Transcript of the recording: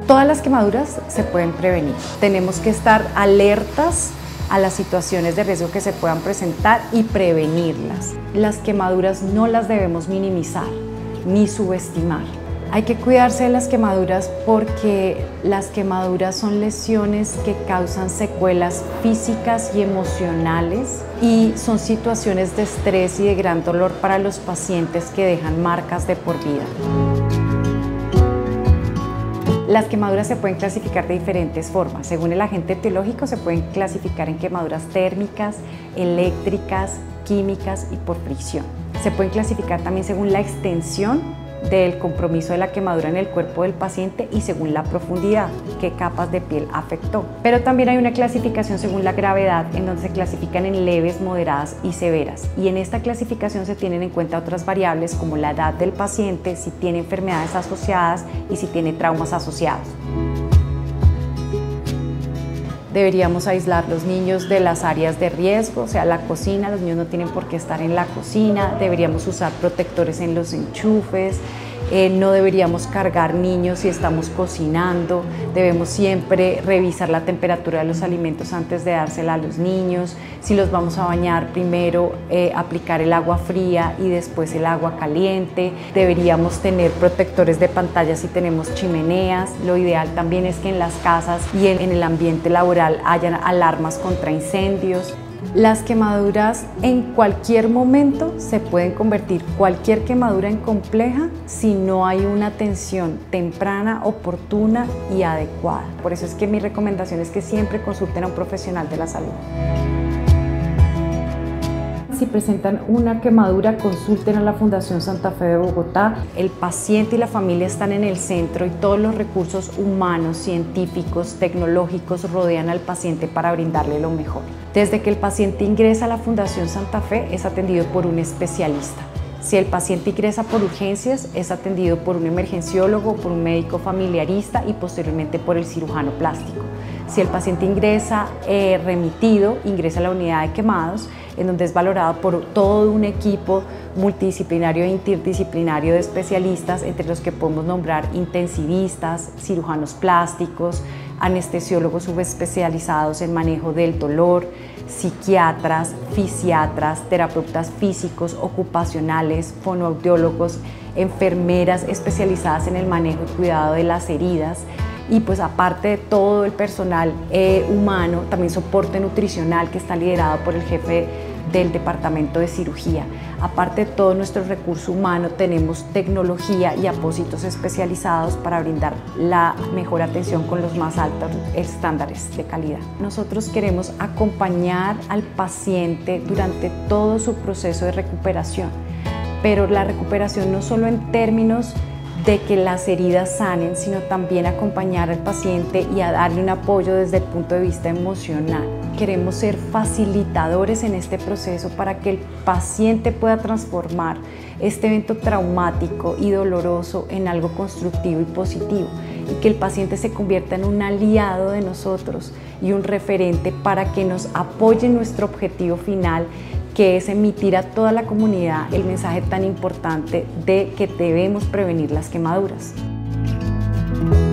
Todas las quemaduras se pueden prevenir. Tenemos que estar alertas a las situaciones de riesgo que se puedan presentar y prevenirlas. Las quemaduras no las debemos minimizar ni subestimar. Hay que cuidarse de las quemaduras porque las quemaduras son lesiones que causan secuelas físicas y emocionales y son situaciones de estrés y de gran dolor para los pacientes que dejan marcas de por vida. Las quemaduras se pueden clasificar de diferentes formas. Según el agente etiológico se pueden clasificar en quemaduras térmicas, eléctricas, químicas y por fricción. Se pueden clasificar también según la extensión del compromiso de la quemadura en el cuerpo del paciente y según la profundidad, qué capas de piel afectó. Pero también hay una clasificación según la gravedad, en donde se clasifican en leves, moderadas y severas. Y en esta clasificación se tienen en cuenta otras variables como la edad del paciente, si tiene enfermedades asociadas y si tiene traumas asociados. Deberíamos aislar los niños de las áreas de riesgo, o sea, la cocina, los niños no tienen por qué estar en la cocina, deberíamos usar protectores en los enchufes, no deberíamos cargar niños si estamos cocinando, debemos siempre revisar la temperatura de los alimentos antes de dársela a los niños, si los vamos a bañar primero aplicar el agua fría y después el agua caliente, deberíamos tener protectores de pantalla si tenemos chimeneas, lo ideal también es que en las casas y en el ambiente laboral hayan alarmas contra incendios. Las quemaduras en cualquier momento se pueden convertir cualquier quemadura en compleja si no hay una atención temprana, oportuna y adecuada. Por eso es que mi recomendación es que siempre consulten a un profesional de la salud. Si presentan una quemadura, consulten a la Fundación Santa Fe de Bogotá. El paciente y la familia están en el centro y todos los recursos humanos, científicos, tecnológicos rodean al paciente para brindarle lo mejor. Desde que el paciente ingresa a la Fundación Santa Fe es atendido por un especialista. Si el paciente ingresa por urgencias, es atendido por un emergenciólogo, por un médico familiarista y posteriormente por el cirujano plástico. Si el paciente ingresa remitido, ingresa a la unidad de quemados, en donde es valorado por todo un equipo multidisciplinario e interdisciplinario de especialistas, entre los que podemos nombrar intensivistas, cirujanos plásticos, anestesiólogos subespecializados en manejo del dolor, psiquiatras, fisiatras, terapeutas físicos, ocupacionales, fonoaudiólogos, enfermeras especializadas en el manejo y cuidado de las heridas. Y pues aparte de todo el personal humano, también soporte nutricional que está liderado por el jefe del departamento de cirugía. Aparte de todo nuestro recurso humano, tenemos tecnología y apósitos especializados para brindar la mejor atención con los más altos estándares de calidad. Nosotros queremos acompañar al paciente durante todo su proceso de recuperación, pero la recuperación no solo en términos de que las heridas sanen, sino también acompañar al paciente y a darle un apoyo desde el punto de vista emocional. Queremos ser facilitadores en este proceso para que el paciente pueda transformar este evento traumático y doloroso en algo constructivo y positivo, y que el paciente se convierta en un aliado de nosotros y un referente para que nos apoye en nuestro objetivo final, que es emitir a toda la comunidad el mensaje tan importante de que debemos prevenir las quemaduras.